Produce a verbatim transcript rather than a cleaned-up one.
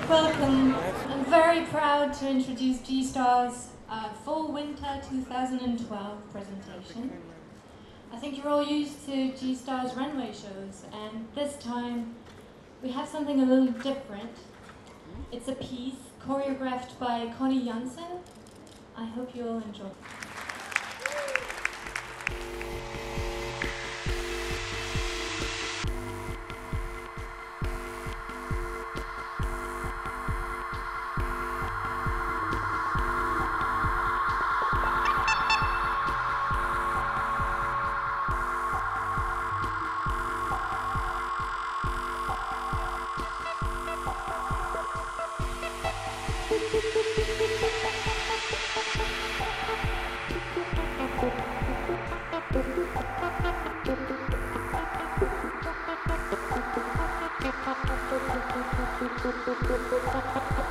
Welcome. I'm very proud to introduce G-Star's uh, Fall Winter two thousand twelve presentation. I think you're all used to G-Star's runway shows, and this time we have something a little different. It's a piece choreographed by Conny Janssen. I hope you'll enjoy. Thank you.